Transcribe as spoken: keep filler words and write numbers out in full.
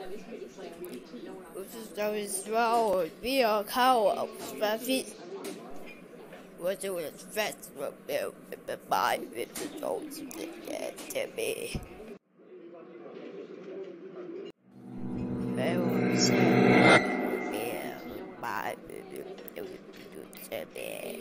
Those road we are cow feet was doing fast built by with the roads to be. By to be.